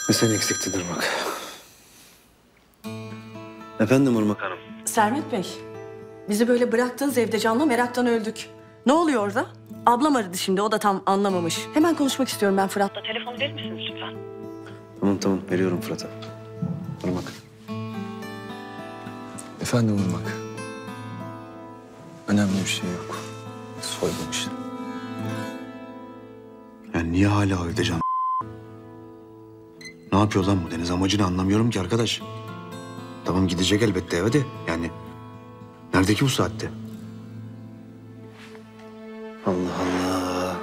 Ve sen eksiktin Irmak. Efendim Irmak Hanım. Sermet Bey, bizi böyle bıraktığınız evde canla meraktan öldük. Ne oluyor orada? Ablam aradı şimdi, o da tam anlamamış. Hemen konuşmak istiyorum ben Fırat'la. Telefonu verir misiniz lütfen? Tamam veriyorum Fırat'a. Irmak. Efendim Irmak. Önemli bir şey yok. Soygun işte. Yani niye hala evde can? Ne yapıyor lan bu Deniz? Amacını anlamıyorum ki arkadaş. Tamam gidecek elbette eve de yani. Nerede ki bu saatte? Allah Allah.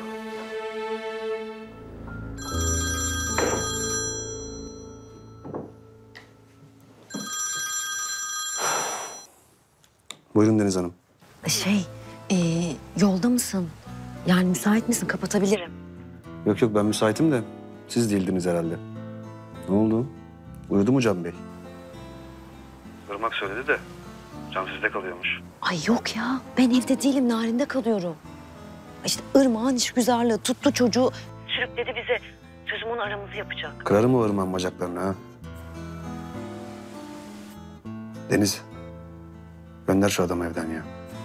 Buyurun Deniz Hanım. Yolda mısın? Yani müsait misin? Kapatabilirim. Yok ben müsaitim de siz değildiniz herhalde. Ne oldu? Uyudu mu Can Bey? Irmak söyledi de Can sizde kalıyormuş. Ay yok ya. Ben evde değilim. Narin'de kalıyorum. İşte Irmak'ın işgüzarlığı tuttu çocuğu. Sürükledi bize. Sözüm onu aramızı yapacak. Kırarım o Irmak'ın bacaklarını ha. Deniz. Gönder şu adamı evden ya.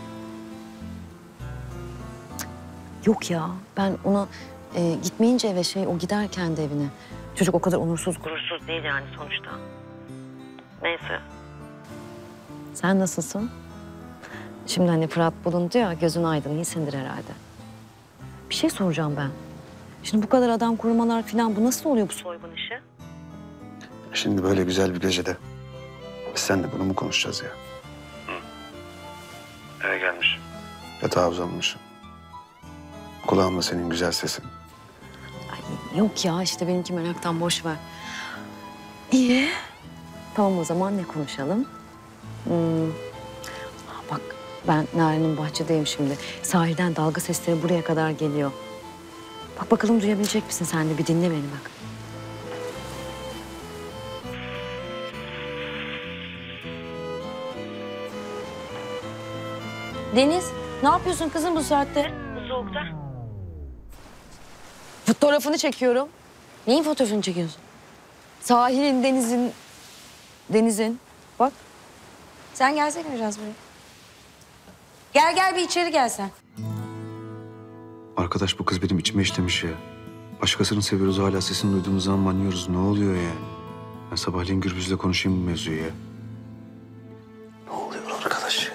Yok ya. Ben ona gitmeyince eve o gider kendi evine. Çocuk o kadar onursuz, gurursuz değil yani sonuçta. Neyse. Sen nasılsın? Şimdi hani Fırat bulundu ya, gözün aydın, iyisindir herhalde. Bir şey soracağım ben. Şimdi bu kadar adam korumalar falan, bu nasıl oluyor bu soygun işi? Şimdi böyle güzel bir gecede biz seninle bunu mu konuşacağız ya? Eve gelmiş. Yatağa uzanmışım. Kulağımda senin güzel sesin. Ay yok ya, işte benimki meraktan boş ver. İyi. Tamam o zaman ne konuşalım? Bak ben Narin'in bahçedeyim şimdi. Sahilden dalga sesleri buraya kadar geliyor. Bak bakalım duyabilecek misin sen de? Bir dinle beni bak. Deniz, ne yapıyorsun kızım bu saatte? Bu soğukta. Fotoğrafını çekiyorum. Neyin fotoğrafını çekiyorsun? Sahilin, denizin. Bak. Sen gelsene biraz buraya. Gel bir içeri gel sen. Arkadaş bu kız benim içime işlemiş ya. Başkasını seviyoruz hala sesini duyduğumuz zaman manıyoruz. Ne oluyor ya? Ben sabahleyin Gürbüz'le konuşayım bu mevzuyu ya. Ne oluyor arkadaş ya?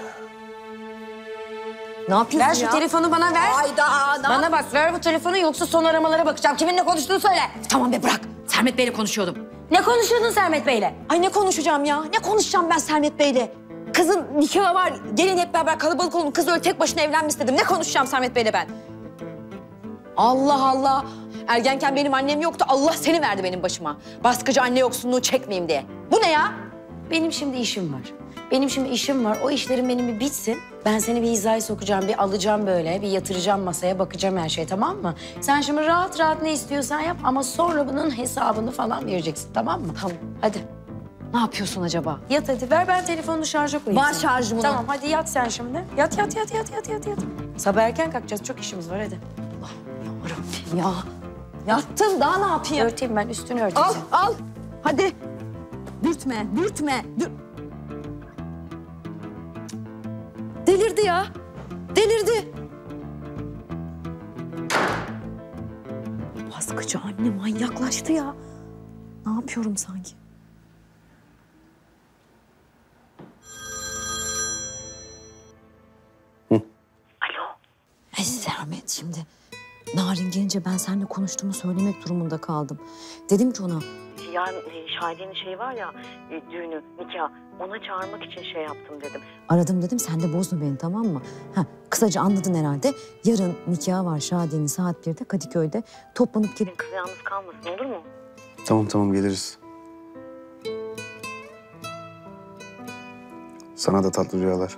Ne yapıyorsun Ver şu ya? telefonu bana ver. Hayda. Bana bak ver bu telefonu yoksa son aramalara bakacağım. Kiminle konuştuğunu söyle. Tamam be bırak. Sermet Bey'le konuşuyordum. Ne konuşuyordun Sermet Bey'le? Ay ne konuşacağım ya? Ne konuşacağım ben Sermet Bey'le? Kızın nikahı var. Gelin hep beraber kalabalık olun. Kız öyle tek başına evlenmiş dedim. Ne konuşacağım Sermet Bey'le ben? Allah Allah. Ergenken benim annem yoktu. Allah seni verdi benim başıma. Baskıcı anne yoksunluğu çekmeyeyim diye. Bu ne ya? Benim şimdi işim var. O işlerim benim bir bitsin. Ben seni bir hizaya sokacağım, bir alacağım böyle, bir yatıracağım masaya, bakacağım her şeye, tamam mı? Sen şimdi rahat rahat ne istiyorsan yap ama sonra bunun hesabını falan vereceksin, tamam mı? Tamam. Hadi. Ne yapıyorsun acaba? Yat hadi. Ver ben telefonunu şarja koyayım. Var sana. şarjım Tamam hadi yat sen şimdi. Yat. Sabah erken kalkacağız. Çok işimiz var hadi. Yarabbim ya. Yattım daha ne yapayım? Örteyim ben üstünü örteyim. Al. Hadi. Dürtme. Delirdi ya. Delirdi. Baskıcı anne manyaklaştı ya. Ne yapıyorum sanki? Alo. Sermet şimdi. Narin gelince ben seninle konuştuğumu söylemek durumunda kaldım. Dedim ki ona... Yarın Şadiye'nin şeyi var ya, düğünü, nikah. Ona çağırmak için şey yaptım dedim. Aradım dedim, sen de bozma beni tamam mı? Kısaca anladın herhalde. Yarın nikahı var Şadiye'nin saat 1'de Kadıköy'de. Toplanıp gelin, kız yalnız kalmasın olur mu? Tamam geliriz. Sana da tatlı rüyalar.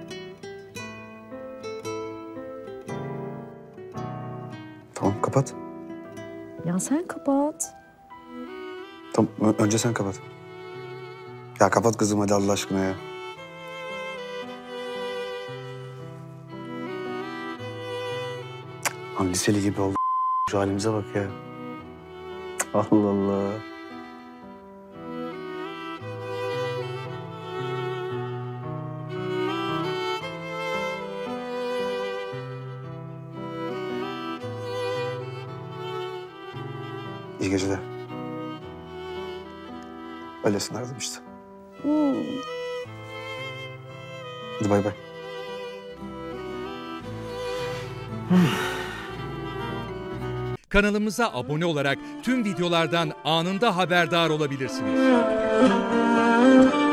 Tamam kapat. Ya sen kapat. Tamam önce sen kapat. Ya kapat kızım hadi Allah aşkına ya. Lan liseli gibi oldu. Şu halimize bak ya. Allah Allah. İyi geceler. Öylesine aradım işte. Hadi bay bay. Kanalımıza abone olarak tüm videolardan anında haberdar olabilirsiniz.